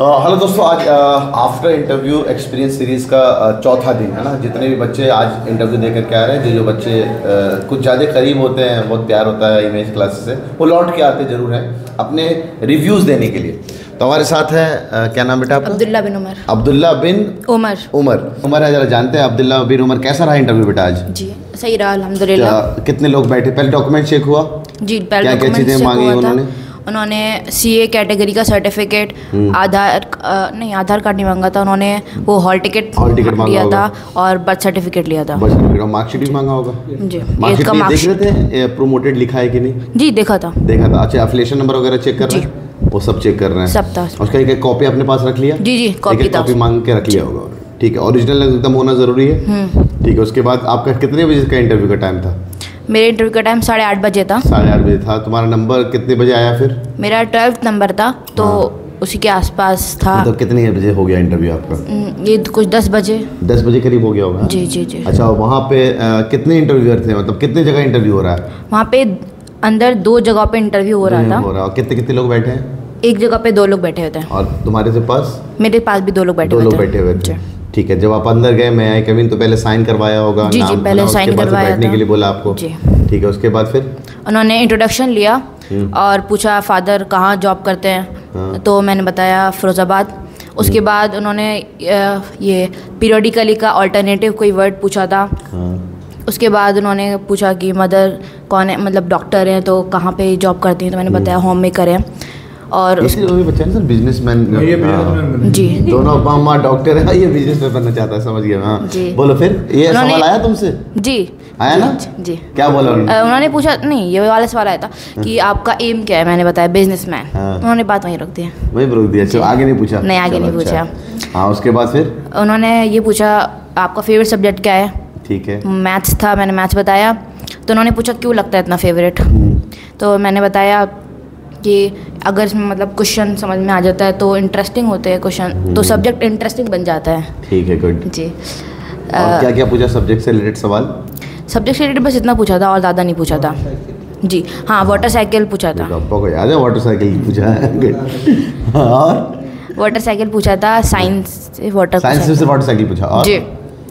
Hello दोस्तों, आज after interview experience series का चौथा दिन है ना। जितने भी बच्चे आज इंटरव्यू दे करके आ रहे हैं, जो बच्चे कुछ ज़्यादा करीब होते हैं, बहुत प्यार होता है इमेज क्लासेस से, वो लौट के आते ज़रूर हैं अपने रिव्यूज़ देने के लिए। तो हमारे साथ है क्या नाम बेटा आपका? अब्दुल्ला बिन उमर। अब्दुल्ला बिन उमर है। जरा जानते हैं अब्दुल्ला बिन उमर, कैसा रहा इंटरव्यू बेटा आज? जी सही रहा अल्हम्दुलिल्लाह। कितने लोग बैठे? पहले डॉक्यूमेंट चेक हुआ? जी पहले क्या क्या चीज़ें मांगी उन्होंने सीए कैटेगरी का सर्टिफिकेट, आधार कार्ड नहीं मांगा था उन्होंने, वो हॉल टिकट लिया था और बर्थ सर्टिफिकेट लिया था। मार्कशीट भी मांगा होगा? जी। इसका मार्कशीट देख रहे थे प्रोमोटेड लिखा है कि नहीं? जी देखा था। अच्छा, एफिलिएशन नंबर वगैरह चेक कर रहे हैं? वो सब चेक कर रहे हैं, सब था। उसका एक कॉपी अपने पास रख लिया? जी कॉपी मांग के रख लिया होगा। ठीक है, ओरिजिनल एकदम होना जरूरी है। ठीक है, उसके बाद आपका कितने बजे का इंटरव्यू का टाइम था? मेरे इंटरव्यू का टाइम 8:30 बजे था। 8:30 बजे था। तुम्हारा नंबर कितने बजे आया फिर? मेरा 12th नंबर था, तो उसी के आसपास था। मतलब कितने बजे हो गया इंटरव्यू आपका? ये कुछ 10 बजे। 10 बजे करीब हो गया होगा। जी। अच्छा, वहाँ पे कितने इंटरव्यूअर थे? मतलब कितने जगह इंटरव्यू हो रहा है? वहाँ पे अंदर 2 जगह पे इंटरव्यू हो रहा था। कितने लोग बैठे हैं? एक जगह पे 2 लोग बैठे हुए थे। और तुम्हारे से पास? मेरे पास भी 2 लोग बैठे हुए थे। ठीक है, जब आप अंदर गए, मैं आई कमीन, तो पहले साइन करवाया होगा? जी पहले साइन करवाया था। बैठने के लिए बोला आपको? जी। ठीक है, उसके बाद फिर उन्होंने इंट्रोडक्शन लिया और पूछा फादर कहाँ जॉब करते हैं। तो मैंने बताया फिरोज़ाबाद। उसके बाद उन्होंने ये पीरियडिकली का अल्टरनेटिव कोई वर्ड पूछा था। उसके बाद उन्होंने पूछा कि मदर कौन है, मतलब डॉक्टर हैं तो कहाँ पे जॉब करती हैं, तो मैंने बताया होम मेकर हैं। और बच्चे हैं सर बिजनेसमैन जी, दोनों अब्बा अम्मा डॉक्टर है, ये बिजनेस में बनना चाहता है, समझ गया। हाँ बोलो फिर, ये सवाल आया तुमसे? जी आया ना? जी। क्या बोला उन्होंने पूछा, नहीं ये वाला सवाल आया था कि आपका एम क्या है, मैंने बताया बिजनेसमैन। उन्होंने बात वहीं रोक दी। वहीं रोक दिया? आगे नहीं पूछा? नहीं, आगे नहीं पूछा। हाँ, उसके बाद फिर उन्होंने ये पूछा आपका फेवरेट सब्जेक्ट क्या है? ठीक है, मैथ्स था, मैंने मैथ्स बताया। तो उन्होंने पूछा क्यों लगता है इतना फेवरेट? तो मैंने बताया कि अगर मतलब क्वेश्चन समझ में आ जाता है तो इंटरेस्टिंग होते हैं क्वेश्चन, तो सब्जेक्ट इंटरेस्टिंग बन जाता है। ठीक है, गुड जी। क्या क्या पूछा सब्जेक्ट से रिलेटेड सवाल? सब्जेक्ट से रिलेटेड बस इतना पूछा था और ज़्यादा नहीं पूछा था। जी हाँ, वाटर साइकिल पूछा था। आपको याद है वाटर साइकिल पूछा है? और वाटर साइकिल पूछा था, साइंस से वाटर साइकिल पूछा। और जी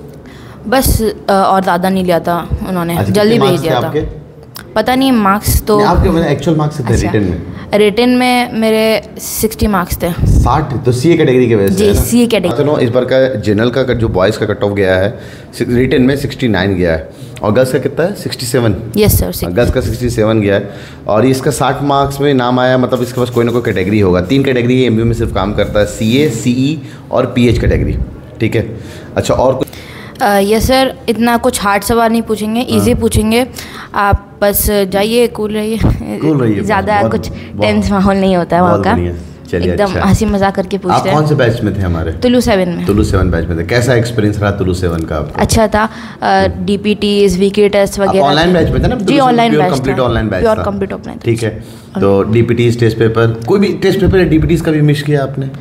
बस, और ज़्यादा नहीं लिया था उन्होंने, जल्दी भेज दिया था। पता नहीं मार्क्स तो आपके मैंने एक्चुअल मार्क्स थे। रिटन में मेरे 60 मार्क्स थे। 60? तो सीए कैटेगरी के वजह से? जी सीए कैटेगरी। चलो, इस बार का जनरल का जो बॉयज़ का कट ऑफ गया है, रिटन में 69 गया है, और गर्ल्स का कितना है? 67। यस सर, गर्ल्स का 67 गया है, और इसका 60 मार्क्स में नाम आया। मतलब इसके पास कोई ना कोई कैटेगरी होगा। 3 कैटेगरी एमबीए में सिर्फ काम करता है, सीए, सीई और पीएच कैटेगरी। ठीक है, अच्छा और कुछ? यस सर, इतना कुछ हार्ड सवाल नहीं पूछेंगे, इजी पूछेंगे। आप बस जाइए, कूल रहिए। ज़्यादा कुछ टेंस माहौल नहीं होता है वहाँ का, एकदम हंसी मजाक करके पूछते हैं। आप कौन से बैच में थे? हमारे तुलु 7 में। तुलु 7 बैच में थे। कैसा एक्सपीरियंस रहा तुलु 7 का आपका? अच्छा था। डीपीटीज, वीके टेस्ट वगैरह। ऑनलाइन बैच में थे ना? जी online batch, complete online batch, pure complete offline. ठीक है, तो डीपीटीज टेस्ट पेपर, कोई भी टेस्ट पेपर या डीपीटीज का भी मिस किया आपने?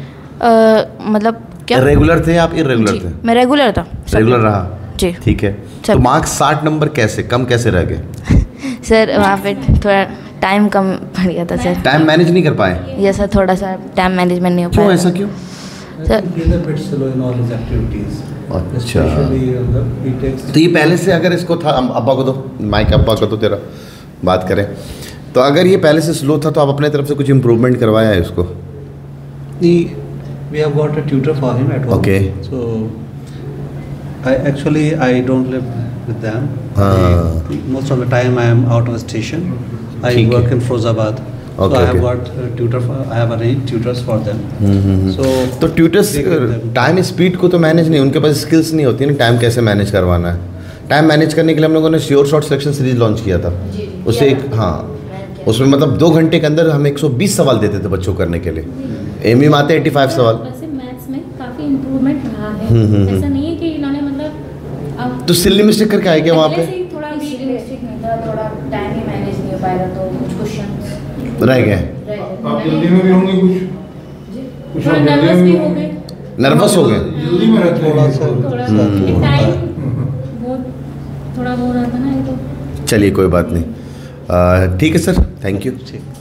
मतलब क्या रेगुलर थे आप इरेगुलर थे? मैं रेगुलर था। रेगुलर रहा जी। ठीक है, तो मार्क्स 60 नंबर कैसे कम कैसे रह गए? सर वहाँ पे थोड़ा टाइम कम पड़ गया था सर। टाइम मैनेज नहीं कर पाए? यस सर, थोड़ा सा टाइम मैनेजमेंट नहीं हो पाया। क्यों, ऐसा क्यों सर? अच्छा, तो ये पहले से अगर इसको था, अब्बा को दो माइक, अब्बा को तो तेरा बात करें, तो अगर ये पहले से स्लो था तो आप अपने तरफ से कुछ इम्प्रूवमेंट करवाया है उसको? We have got a tutor for him at home. Okay. So I don't live with them. Most of the time I am out on station. I work in Firozabad. So I have got a tutor. I have arranged tutors for them. तो tutors time speed को तो manage नहीं, उनके पास skills नहीं होती ना time कैसे manage करवाना है। टाइम मैनेज करने के लिए हम लोगों ने sure short selection series launch किया था। उससे एक उसमें मतलब 2 घंटे के अंदर हम 120 सवाल देते थे बच्चों करने के लिए। एमई में आते 85 सवाल। वैसे मैथ्स में काफी इम्प्रूवमेंट रहा है। ऐसा नहीं है कि इन्होंने मतलब तो सिली मिस्टेक करके आए क्या वहाँ पे? थोड़ा मिस्टेक नहीं था, थोड़ा टाइम ही मैनेज नहीं हो पाया, तो कुछ क्वेश्चन रह गए। आप जल्दी में भी होंगे कुछ नर्वस भी हो गए। नर्वस हो गए? जल्दी में रहते थोड़ा टाइम बहुत थोड़ा हो रहा था ना ये तो। चलिए कोई बात नहीं, ठीक है सर, थैंक यू।